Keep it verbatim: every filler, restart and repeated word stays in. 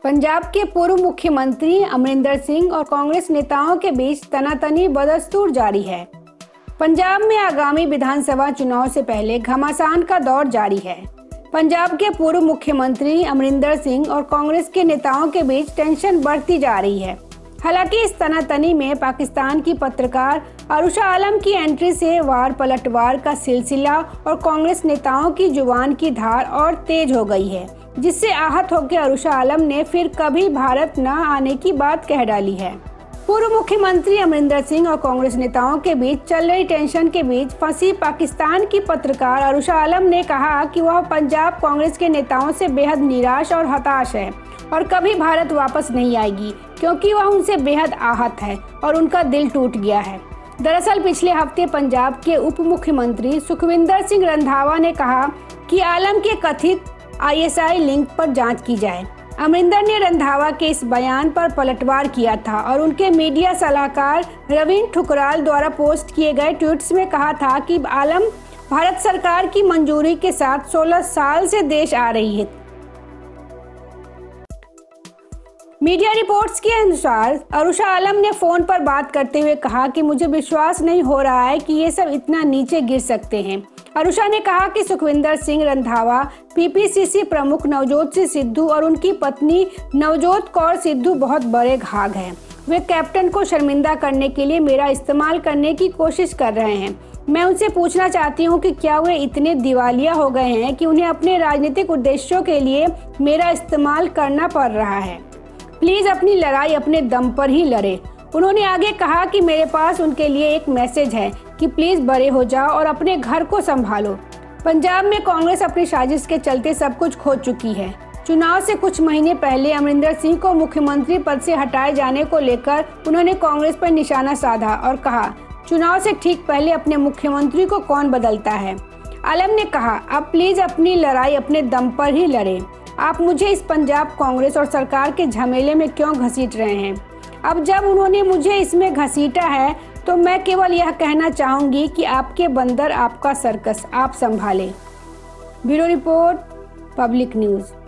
पंजाब के पूर्व मुख्यमंत्री अमरिंदर सिंह और कांग्रेस नेताओं के बीच तनातनी बदस्तूर जारी है। पंजाब में आगामी विधानसभा चुनाव से पहले घमासान का दौर जारी है। पंजाब के पूर्व मुख्यमंत्री अमरिंदर सिंह और कांग्रेस के नेताओं के बीच टेंशन बढ़ती जा रही है। हालांकि इस तनातनी में पाकिस्तान की पत्रकार अरुषा आलम की एंट्री से वार पलटवार का सिलसिला और कांग्रेस नेताओं की जुबान की धार और तेज हो गई है, जिससे आहत होकर अरुषा आलम ने फिर कभी भारत न आने की बात कह डाली है। पूर्व मुख्यमंत्री अमरिंदर सिंह और कांग्रेस नेताओं के बीच चल रही टेंशन के बीच फंसी पाकिस्तान की पत्रकार अरुषा आलम ने कहा कि वह पंजाब कांग्रेस के नेताओं से बेहद निराश और हताश है और कभी भारत वापस नहीं आएगी, क्योंकि वह उनसे बेहद आहत है और उनका दिल टूट गया है। दरअसल पिछले हफ्ते पंजाब के उप मुख्यमंत्री सुखविंदर सिंह रंधावा ने कहा कि आलम के कथित आई एस आई लिंक पर जांच की जाए। अमरिंदर ने रंधावा के इस बयान पर पलटवार किया था और उनके मीडिया सलाहकार रवीन ठुकराल द्वारा पोस्ट किए गए ट्वीट्स में कहा था कि आलम भारत सरकार की मंजूरी के साथ सोलह साल से देश आ रही है। मीडिया रिपोर्ट्स के अनुसार अरुषा आलम ने फोन पर बात करते हुए कहा कि मुझे विश्वास नहीं हो रहा है कि ये सब इतना नीचे गिर सकते हैं। अरुषा ने कहा कि Sukhwinder Singh Randhawa P P C C प्रमुख नवजोत सिंह सिद्धू और उनकी पत्नी नवजोत कौर सिद्धू बहुत बड़े घाघ हैं। वे कैप्टन को शर्मिंदा करने के लिए मेरा इस्तेमाल करने की कोशिश कर रहे हैं। मैं उनसे पूछना चाहती हूं कि क्या वे इतने दिवालिया हो गए हैं कि उन्हें अपने राजनीतिक उद्देश्यों के लिए मेरा इस्तेमाल करना पड़ रहा है। प्लीज अपनी लड़ाई अपने दम पर ही लड़े। उन्होंने आगे कहा कि मेरे पास उनके लिए एक मैसेज है कि प्लीज बड़े हो जाओ और अपने घर को संभालो। पंजाब में कांग्रेस अपनी साजिश के चलते सब कुछ खो चुकी है। चुनाव से कुछ महीने पहले अमरिंदर सिंह को मुख्यमंत्री पद से हटाए जाने को लेकर उन्होंने कांग्रेस पर निशाना साधा और कहा, चुनाव से ठीक पहले अपने मुख्यमंत्री को कौन बदलता है। आलम ने कहा, अब प्लीज अपनी लड़ाई अपने दम पर ही लड़े। आप मुझे इस पंजाब कांग्रेस और सरकार के झमेले में क्यों घसीट रहे हैं। अब जब उन्होंने मुझे इसमें घसीटा है तो मैं केवल यह कहना चाहूंगी कि आपके बंदर आपका सर्कस आप संभालें। Bureau report, public news.